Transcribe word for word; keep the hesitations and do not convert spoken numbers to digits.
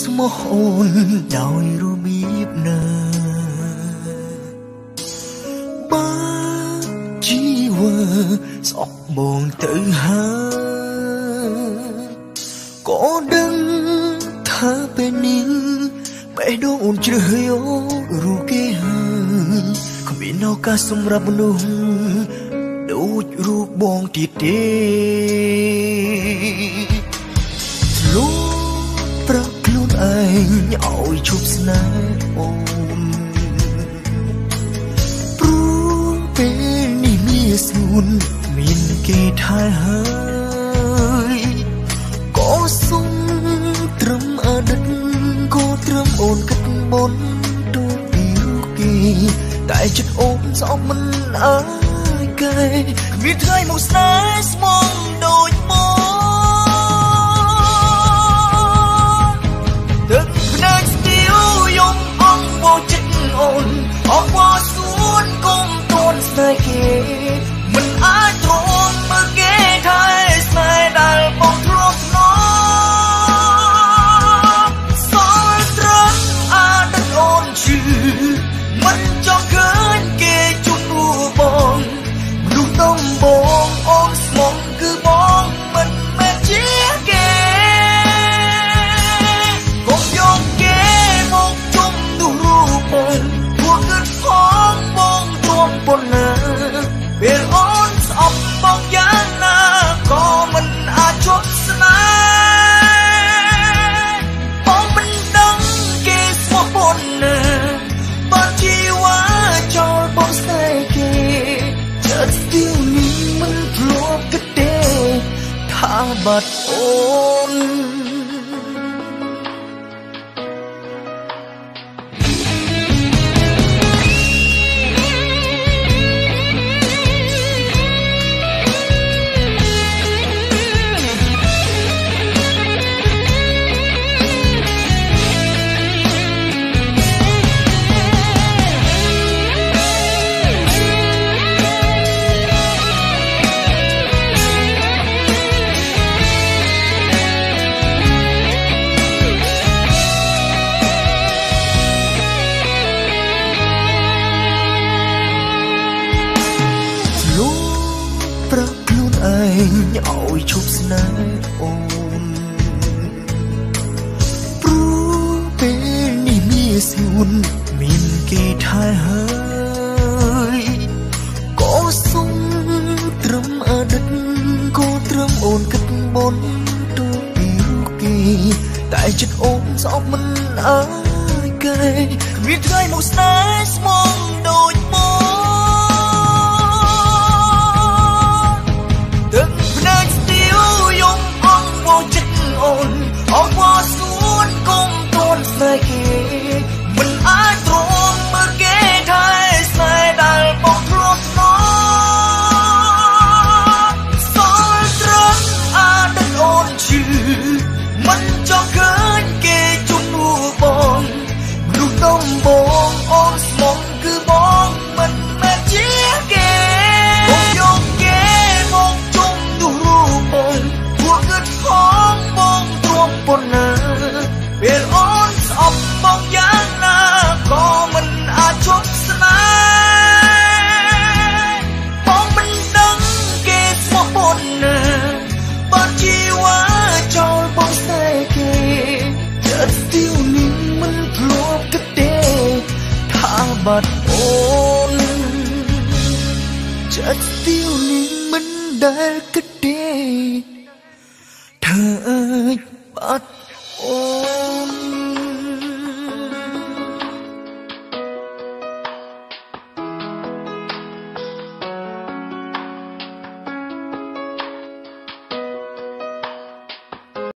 ស្មោះអូនដោយរបៀបណាបើជីវិតស្អប់បងទៅហើយក៏ដឹងថាពេលនេះបេះដូងអូនជ្រះយករូបគេហើយគ្មានឱកាសសម្រាប់មនុស្សដូចរូបបងទៀតទេលូប្រកខ្លួនឯងឲ្យឈប់ស្នេហ៍អូនព្រោះពេលនេះមានសួនមានគេថែហើយក៏សុំត្រឹមអតីតក៏ត្រឹមអូនគិតមុនទូពីរូបគេតែចិត្តអូនស្អប់មិនអើយគេគ្មានថ្ងៃមកស្នេហ៍ស្មងដូចមកទឹកភ្នែកស្ទាវយំអងបោចិត្តអូនអបអសួនគុំតូនស្នេហ៍គេមិនអាចទ្រាំមើលគេថែស្នេហ៍ដែលបងធ្លាប់ណសល់ត្រង់អាដិតអូនជឿមិនចង់ឃើញគេជួបរូបបងមនុស្សដំបងអូនស្មងគឺបងមិនមែនជាគេកុំយកគេមកជុំនោះរូបបងពួកគិតផងបងទ្រាំប៉ុណ្ណាពេលអូនស្អប់បងយ៉ាងណាក៏មិនអាចជប់ស្នេហ៍បងមិនដឹងគេស្មោះប៉ុណ្ណាបើជីវ៉ាចោលបងស្នេហ៍គេចិត្តស្ទាវនេះមិនធ្លាប់គិតទេថាបាត់អូនប្រកខ្លួនឯងឲ្យឈប់ស្នេហ៍អូនព្រោះពេលនេះមានសួនមានគេថែហើយក៏សុំត្រឹមអតីតក៏ត្រឹមអូនគិតមុនទូពីរូបគេតែចិត្តអូនស្អប់មិនអើយគេគ្មានថ្ងៃមកស្នេហ៍ស្មងដូចមកអូនអបអសួនគុំតូនស្នេហ៍គេមិនអាចទ្រាំមើលគេថែស្នេហ៍ដែលបងធ្លាប់ណសល់ត្រង់អាដិតអូនជឿមិនចង់ឃើញគេជុំនួបងមនុស្សដំបងអូនស្មងគឺបងមិនមែនជាគេកុំយកគេមកជុំនោះរូបបងពួកគិតផងបងទ្រាំប៉ុណ្ណាពេលអូនស្អប់បងយ៉ាងណាក៏មិនអាចជប់ស្នេហ៍បងមិនដឹងគេស្មោះប៉ុណ្ណាបើជីវ៉ាចោលបងស្នេហ៍គេចិត្តស្ទាវនេះមិនធ្លាប់គិតទេថាបាត់អូនចិត្តស្ទាវនេះមិនដែលគិតទេថាអាចបាត់